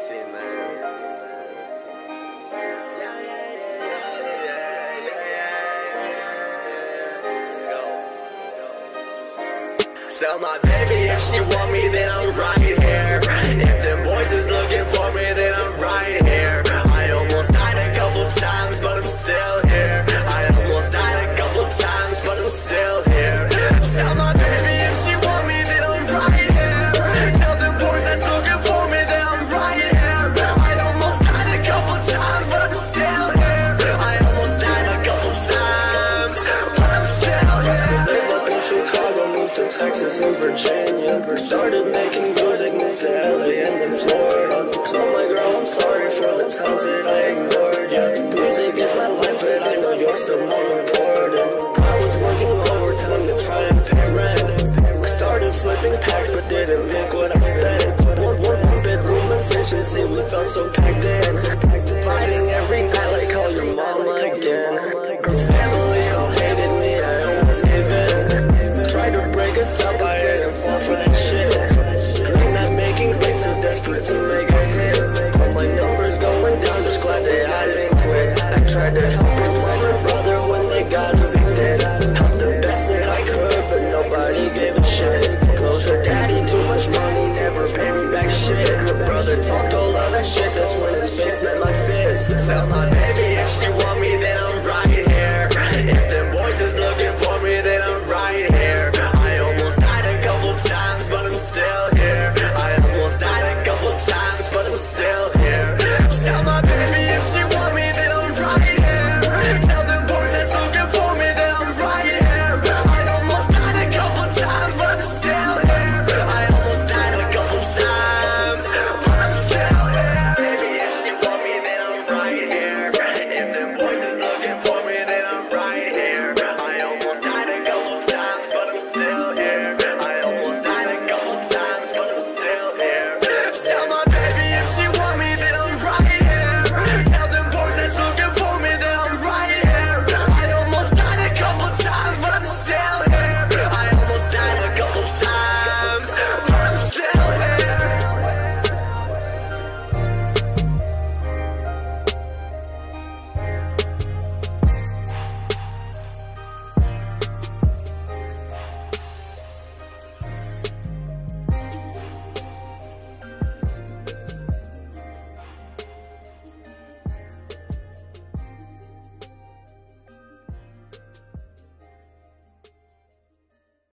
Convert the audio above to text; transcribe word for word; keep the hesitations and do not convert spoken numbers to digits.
scene, man. Yeah, yeah, yeah, yeah, yeah, yeah, yeah, yeah. Let's go. Tell my baby if she want me, then I'm right here. If them boys is looking for me, then I'm right here. I almost died a couple times, but I'm still here. I almost died a couple times, but I'm still here. Tell my baby if she want me, then I'm right here. Tell them boys that's looking for me, then I'm right here. I almost died a couple times, but I'm still here. I almost died a couple times, but I'm still here. Used to live up in Chicago, moved to Texas and Virginia. Started making music, moved to L A and then Florida. So my girl, I'm sorry for the times that I ignored ya. Music is my life, but I know you're still more important. I was working overtime to try and pay rent. Started flipping packs, but didn't make what I spent. One, one, one bedroom efficiency, we felt so packed in. Fighting every night like call your mama again. Her family all hated me, I almost gave in. Tried to break us up, I didn't fall for that shit. Clean not making beats, so desperate to make a hit. All my numbers going down, just glad that I didn't quit. I tried to help her mom and brother when they got evicted. Helped the best that I could, but nobody gave a shit. Closed her daddy, too much money, never paid me back shit. Her brother talked all of that shit, that's when his face met my fist. Tell my